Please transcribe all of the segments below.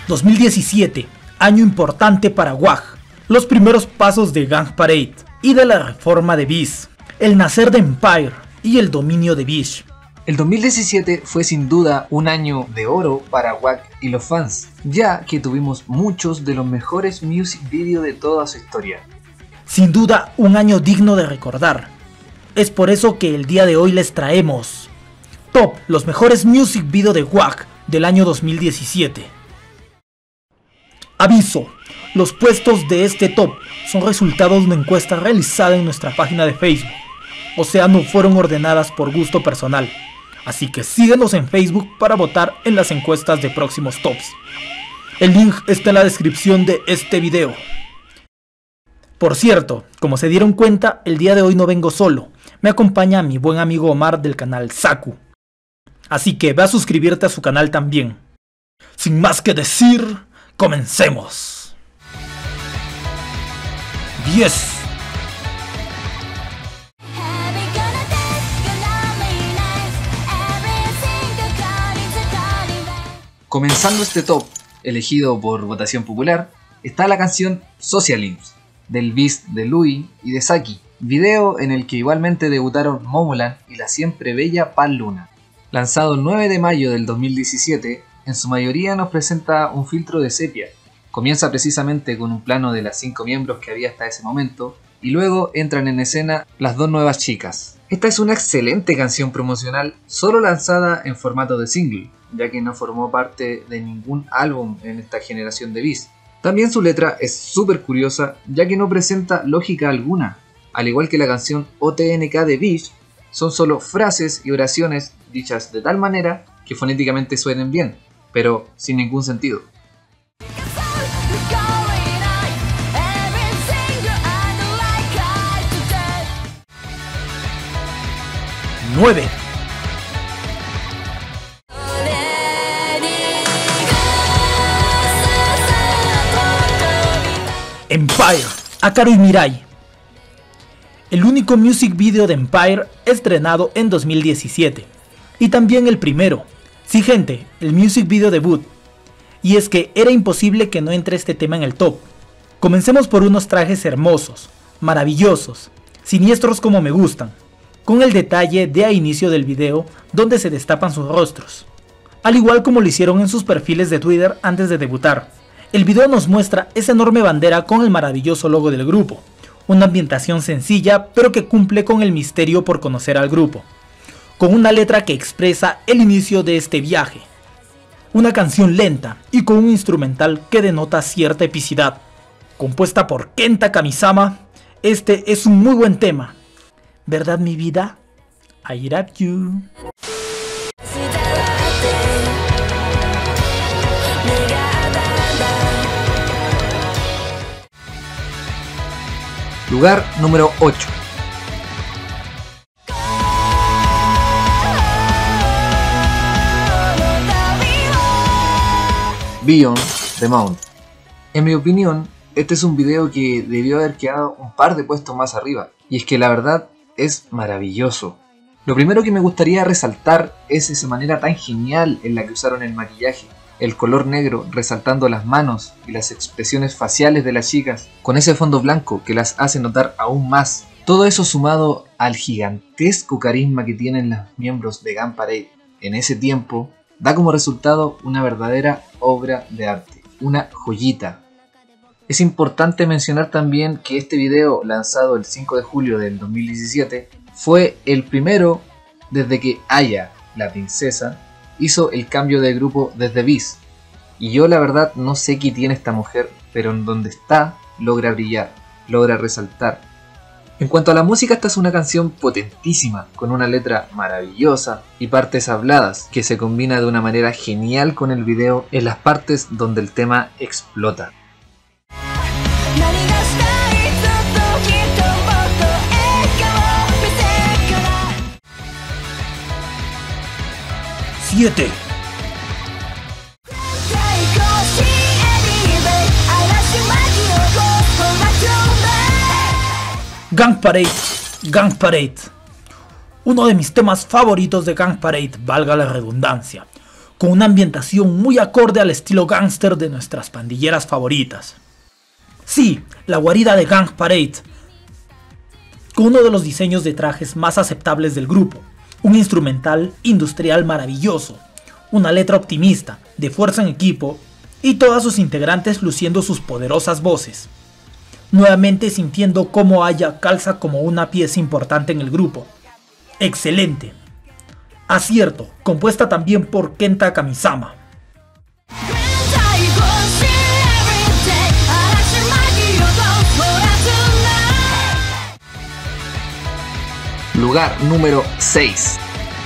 2017, año importante para WAG, los primeros pasos de Gang Parade y de la reforma de Biz, el nacer de Empire y el dominio de Bish. El 2017 fue sin duda un año de oro para WAG y los fans, ya que tuvimos muchos de los mejores music video de toda su historia. Sin duda un año digno de recordar. Es por eso que el día de hoy les traemos Top, los mejores music video de WAG del año 2017. Aviso, los puestos de este top son resultados de una encuesta realizada en nuestra página de Facebook, o sea, no fueron ordenadas por gusto personal. Así que síguenos en Facebook para votar en las encuestas de próximos tops. El link está en la descripción de este video. Por cierto, como se dieron cuenta, el día de hoy no vengo solo. Me acompaña mi buen amigo Omar del canal Saku. Así que ve a suscribirte a su canal también. Sin más que decir, comencemos. 10. Comenzando este top, elegido por votación popular, está la canción Social Limbs, del Beast de Louis y de Saki, video en el que igualmente debutaron Momoland y la siempre bella Pan Luna. Lanzado el 9 de mayo del 2017, en su mayoría nos presenta un filtro de sepia. Comienza precisamente con un plano de las 5 miembros que había hasta ese momento, y luego entran en escena las 2 nuevas chicas. Esta es una excelente canción promocional, solo lanzada en formato de single, ya que no formó parte de ningún álbum en esta generación de Biz. También su letra es súper curiosa, ya que no presenta lógica alguna. Al igual que la canción OTNK de Biz, son solo frases y oraciones dichas de tal manera que fonéticamente suenen bien, pero sin ningún sentido. 9. Empire, Akaru y Mirai. El único music video de Empire estrenado en 2017. Y también el primero. Sí gente, el music video debut. Y es que era imposible que no entre este tema en el top. Comencemos por unos trajes hermosos, maravillosos, siniestros como me gustan, con el detalle de a inicio del video donde se destapan sus rostros, al igual como lo hicieron en sus perfiles de Twitter antes de debutar. El video nos muestra esa enorme bandera con el maravilloso logo del grupo, una ambientación sencilla pero que cumple con el misterio por conocer al grupo, con una letra que expresa el inicio de este viaje, una canción lenta y con un instrumental que denota cierta epicidad. Compuesta por Kenta Kamisama, este es un muy buen tema. ¿Verdad mi vida? I love you. Lugar número 8. Beyond the Mount. En mi opinión, este es un video que debió haber quedado un par de puestos más arriba, y es que la verdad es maravilloso. Lo primero que me gustaría resaltar es esa manera tan genial en la que usaron el maquillaje, el color negro resaltando las manos y las expresiones faciales de las chicas, con ese fondo blanco que las hace notar aún más. Todo eso sumado al gigantesco carisma que tienen los miembros de Gang Parade en ese tiempo, da como resultado una verdadera obra de arte, una joyita. Es importante mencionar también que este video, lanzado el 5 de julio del 2017, fue el primero desde que Aya, la princesa, hizo el cambio de grupo desde Biz. Y yo la verdad no sé qué tiene esta mujer, pero en donde está logra brillar, logra resaltar. En cuanto a la música, esta es una canción potentísima, con una letra maravillosa y partes habladas, que se combina de una manera genial con el video en las partes donde el tema explota. 7. Gang Parade, Gang Parade. Uno de mis temas favoritos de Gang Parade, valga la redundancia. con una ambientación muy acorde al estilo gángster de nuestras pandilleras favoritas. Sí, la guarida de Gang Parade, con uno de los diseños de trajes más aceptables del grupo, un instrumental industrial maravilloso, una letra optimista, de fuerza en equipo, y todas sus integrantes luciendo sus poderosas voces. Nuevamente sintiendo cómo Aya calza como una pieza importante en el grupo. Excelente. Acierto, compuesta también por Kenta Kamisama. Lugar número 6.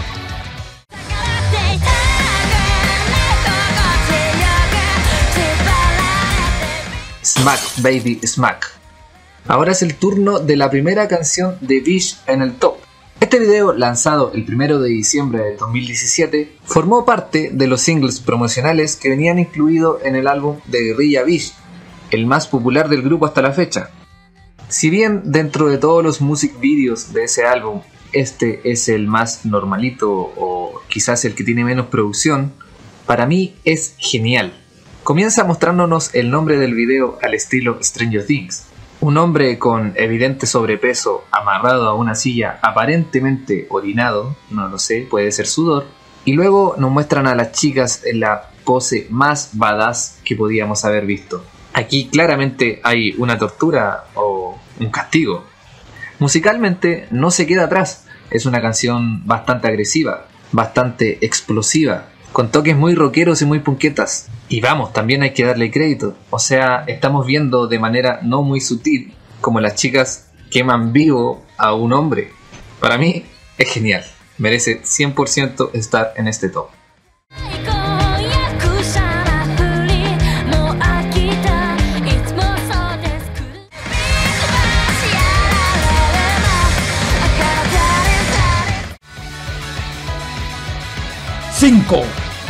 Smack Baby Smack. Ahora es el turno de la primera canción de Bish en el top. Este video, lanzado el 1 de diciembre de 2017, formó parte de los singles promocionales que venían incluidos en el álbum de Guerrilla Bish, el más popular del grupo hasta la fecha. Si bien dentro de todos los music videos de ese álbum, este es el más normalito o quizás el que tiene menos producción, para mí es genial. Comienza mostrándonos el nombre del video al estilo Stranger Things. Un hombre con evidente sobrepeso amarrado a una silla aparentemente orinado, no lo sé, puede ser sudor. Y luego nos muestran a las chicas en la pose más badass que podíamos haber visto. Aquí claramente hay una tortura o un castigo. Musicalmente no se queda atrás, es una canción bastante agresiva, bastante explosiva, con toques muy rockeros y muy punquetas. Y vamos, también hay que darle crédito, o sea, estamos viendo de manera no muy sutil como las chicas queman vivo a un hombre. Para mí es genial, merece 100% estar en este top. ¡5!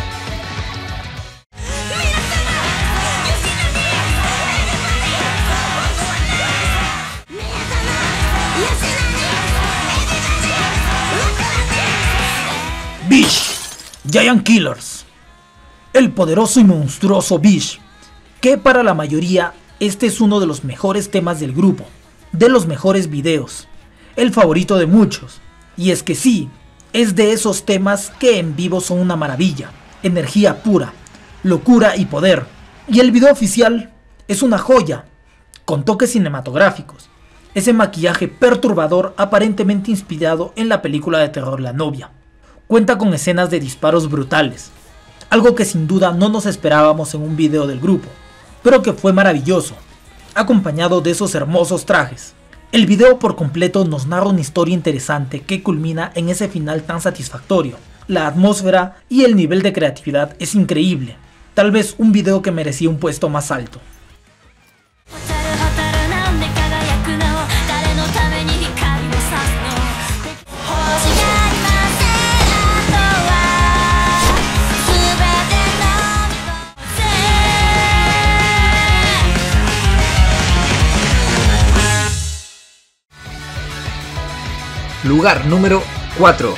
Bish, Giant Killers. El poderoso y monstruoso Bish, que para la mayoría este es uno de los mejores temas del grupo, de los mejores videos, el favorito de muchos. Y es que sí, es de esos temas que en vivo son una maravilla, energía pura, locura y poder. Y el video oficial es una joya, con toques cinematográficos, ese maquillaje perturbador aparentemente inspirado en la película de terror La Novia. Cuenta con escenas de disparos brutales, algo que sin duda no nos esperábamos en un video del grupo, pero que fue maravilloso, acompañado de esos hermosos trajes. El video por completo nos narra una historia interesante que culmina en ese final tan satisfactorio. La atmósfera y el nivel de creatividad es increíble, tal vez un video que merecía un puesto más alto. Lugar número 4.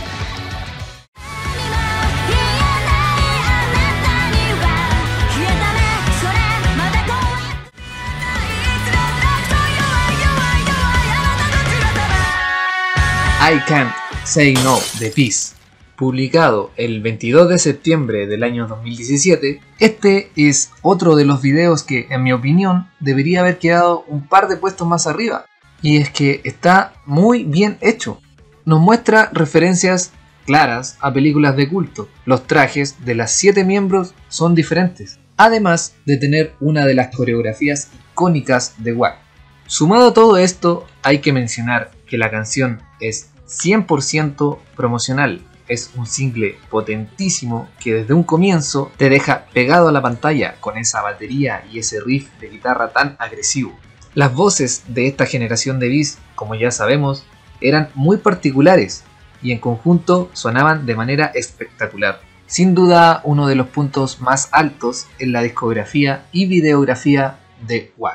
I Can't Say No de Peace. Publicado el 22 de septiembre del año 2017, este es otro de los videos que, en mi opinión, debería haber quedado un par de puestos más arriba. Y es que está muy bien hecho. Nos muestra referencias claras a películas de culto. Los trajes de las 7 miembros son diferentes, además de tener una de las coreografías icónicas de WACK. Sumado a todo esto, hay que mencionar que la canción es 100% promocional. Es un single potentísimo que desde un comienzo te deja pegado a la pantalla con esa batería y ese riff de guitarra tan agresivo. Las voces de esta generación de Bis, como ya sabemos, eran muy particulares y en conjunto sonaban de manera espectacular. Sin duda uno de los puntos más altos en la discografía y videografía de WACK.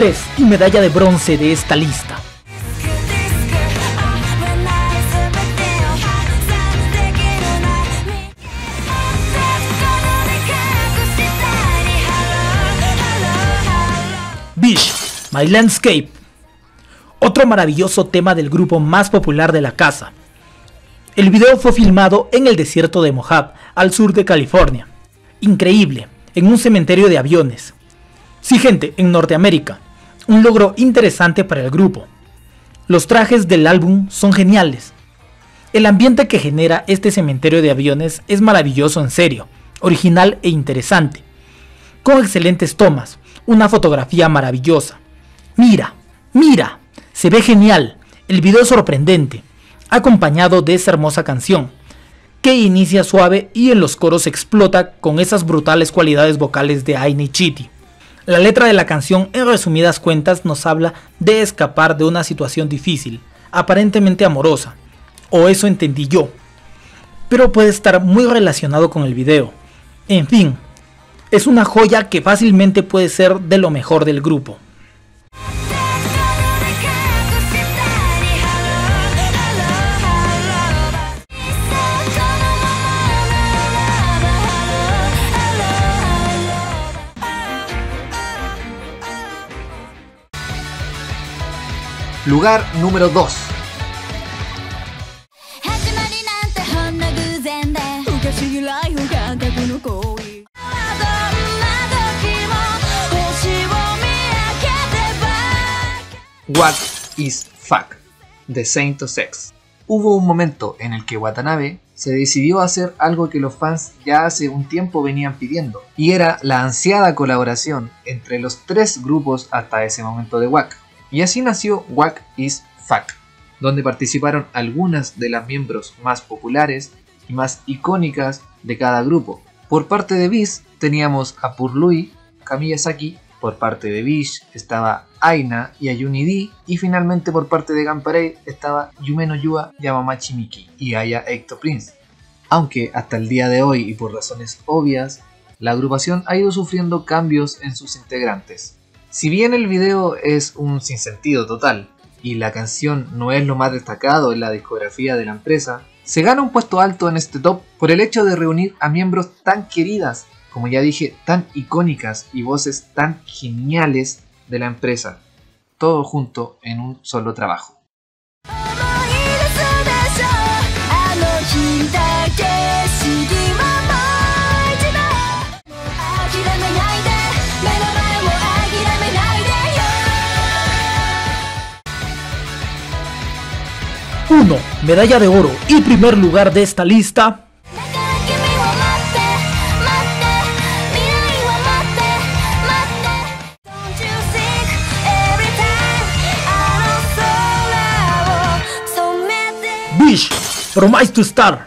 3 y medalla de bronce de esta lista. Bish, My Landscape. Otro maravilloso tema del grupo más popular de la casa. El video fue filmado en el desierto de Mojave, al sur de California. Increíble, en un cementerio de aviones. Sí, gente, en Norteamérica. Un logro interesante para el grupo. Los trajes del álbum son geniales. El ambiente que genera este cementerio de aviones es maravilloso en serio, original e interesante. Con excelentes tomas, una fotografía maravillosa. Mira, mira, se ve genial, el video es sorprendente, acompañado de esa hermosa canción, que inicia suave y en los coros explota con esas brutales cualidades vocales de Aina y Chitty. La letra de la canción, en resumidas cuentas, nos habla de escapar de una situación difícil, aparentemente amorosa, o eso entendí yo, pero puede estar muy relacionado con el video. En fin, es una joya que fácilmente puede ser de lo mejor del grupo. Lugar número 2. What is Fuck, de Saint of Sex. Hubo un momento en el que Watanabe se decidió a hacer algo que los fans ya hace un tiempo venían pidiendo, y era la ansiada colaboración entre los tres grupos hasta ese momento de WAC. Y así nació What is Fuck, donde participaron algunas de las miembros más populares y más icónicas de cada grupo. Por parte de Bis teníamos a Purlui, Kamiya Saki. Por parte de Bish estaba Aina y Ayumi D, y finalmente por parte de Gun Parade estaba Yume no Yua, Yamamachi Miki y Aya Ectoprince. Aunque hasta el día de hoy, y por razones obvias, la agrupación ha ido sufriendo cambios en sus integrantes. Si bien el video es un sinsentido total y la canción no es lo más destacado en la discografía de la empresa, se gana un puesto alto en este top por el hecho de reunir a miembros tan queridas, como ya dije, tan icónicas y voces tan geniales de la empresa, todo junto en un solo trabajo. Uno, medalla de oro y primer lugar de esta lista. Bish, Promise to Star.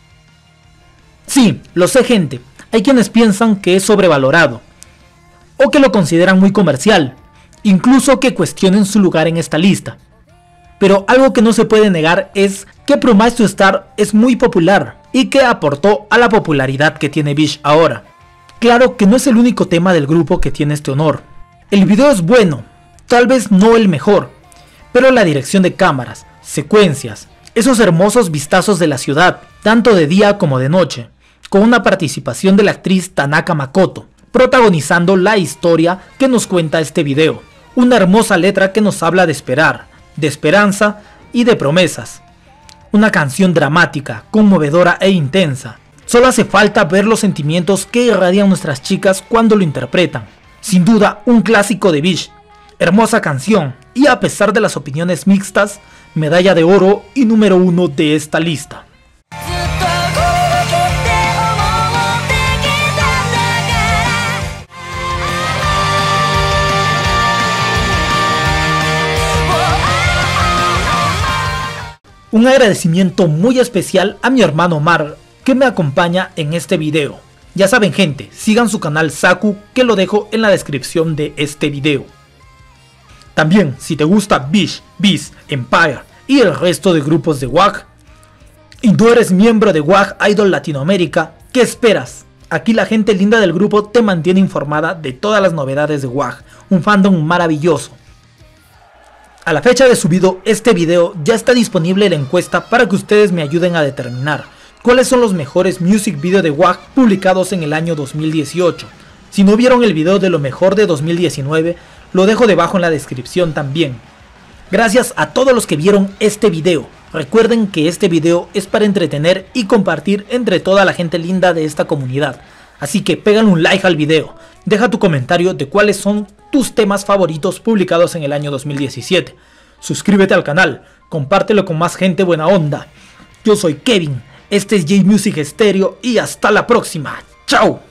Sí, lo sé, gente, hay quienes piensan que es sobrevalorado, o que lo consideran muy comercial, incluso que cuestionen su lugar en esta lista. Pero algo que no se puede negar es que Promise to Star es muy popular y que aportó a la popularidad que tiene Bish ahora. Claro que no es el único tema del grupo que tiene este honor. El video es bueno, tal vez no el mejor, pero la dirección de cámaras, secuencias, esos hermosos vistazos de la ciudad, tanto de día como de noche, con una participación de la actriz Tanaka Makoto, protagonizando la historia que nos cuenta este video. Una hermosa letra que nos habla de esperar, de esperanza y de promesas. Una canción dramática, conmovedora e intensa. Solo hace falta ver los sentimientos que irradian nuestras chicas cuando lo interpretan. Sin duda, un clásico de Bish. Hermosa canción, y a pesar de las opiniones mixtas, medalla de oro y número 1 de esta lista. Un agradecimiento muy especial a mi hermano Omar, que me acompaña en este video. Ya saben, gente, sigan su canal Saku, que lo dejo en la descripción de este video. También, si te gusta Bish, Bis, Empire y el resto de grupos de WAG, y no eres miembro de WAG Idol Latinoamérica, ¿qué esperas? Aquí la gente linda del grupo te mantiene informada de todas las novedades de WAG, un fandom maravilloso. A la fecha de subido este video ya está disponible la encuesta para que ustedes me ayuden a determinar cuáles son los mejores music video de WAG publicados en el año 2018. Si no vieron el video de lo mejor de 2019, lo dejo debajo en la descripción también. Gracias a todos los que vieron este video. Recuerden que este video es para entretener y compartir entre toda la gente linda de esta comunidad. Así que pégale un like al video, deja tu comentario de cuáles son tus temas favoritos publicados en el año 2017. Suscríbete al canal, compártelo con más gente buena onda. Yo soy Kevin, este es J Music Stereo y hasta la próxima. ¡Chao!